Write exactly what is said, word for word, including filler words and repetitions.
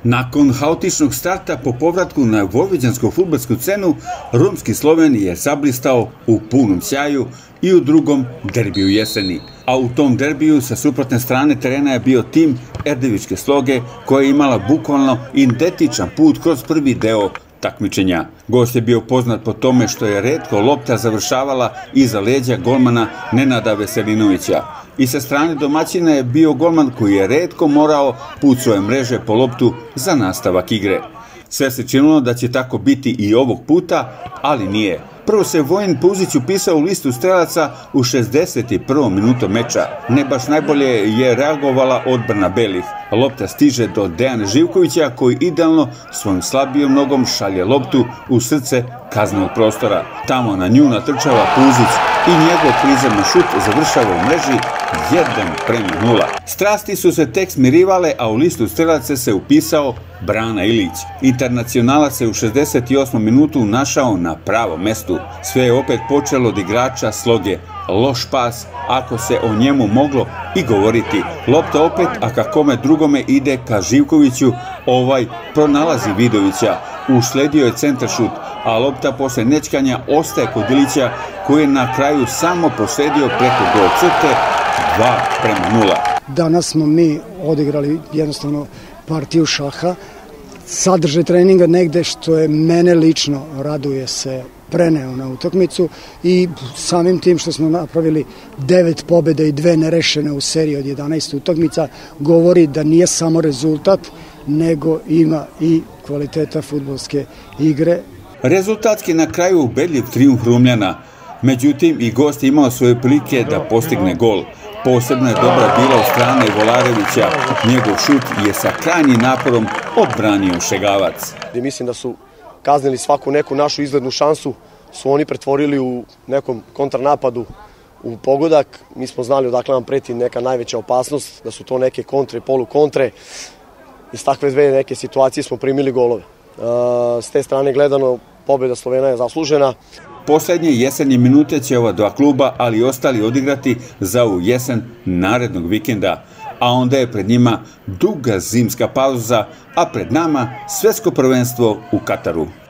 Nakon haotičnog starta po povratku na vojvođansku fudbalsku scenu, rumski Sloven je zablistao u punom sjaju i u drugom derbiju jeseni. A u tom derbiju sa suprotne strane terena je bio tim Erdevičke Sloge, koja je imala bukvalno identičan put kroz prvi deo takmičenja. Gost je bio poznat po tome što je retko lopta završavala iza leđa golmana Nenada Veselinovića. I sa strane domaćina je bio golman koji je retko morao put svoje mreže po loptu za nastavak igre. Sve se činilo da će tako biti i ovog puta, ali nije. Prvo se Vojin Puzić upisao u listu strelaca u šezdeset prvom minutu meča. Ne baš najbolje je reagovala odbrana belih. Lopta stiže do Dejana Živkovića koji idealno svojom slabijom nogom šalje loptu u srce kaznenog prostora. Tamo na nju natrčava Puzić i njegov prizemni šut završava u mreži jedan prema nula. Strasti su se tek smirivale, a u listu strelaca se upisao Brana Ilić. Internacionalac se u šezdeset osmom minutu našao na pravom mestu. Sve je opet počelo od igrača Sloge. Loš pas, ako se o njemu moglo i govoriti. Lopta opet, a kakome drugome ide ka Živkoviću, ovaj pronalazi Vidovića. Usledio je centaršut, a lopta posle nećkanja ostaje kod Ilića, koji je na kraju samo posledio preko gol crte dva prema nula. Danas smo mi odigrali jednostavno partiju šaha. Sadržaj treninga negde što je mene lično raduje se preneo na utakmicu i samim tim što smo napravili devet pobjeda i dve nerešene u seriji od jedanaest utakmica govori da nije samo rezultat, nego ima i kvaliteta fudbalske igre. Rezultatski na kraju ubedljiv trijumf Rumljana, međutim i gost je imao svoje prilike da postigne gol. Posebno je dobra bila od strane Volarevića, njegov šut je sa krajnjim naporom odbranio Šegavac. Mislim da su kaznili svaku neku našu izglednu šansu, su oni pretvorili u nekom kontranapadu u pogodak. Mi smo znali odakle nam preti neka najveća opasnost, da su to neke kontre, polukontre. Iz takve dve neke situacije smo primili golove. S te strane gledano, pobjeda Slovena je zaslužena. Poslednje jesenje minute će ova dva kluba, ali i ostali odigrati za ovu jesen narednog vikenda. A onda je pred njima duga zimska pauza, a pred nama svetsko prvenstvo u Kataru.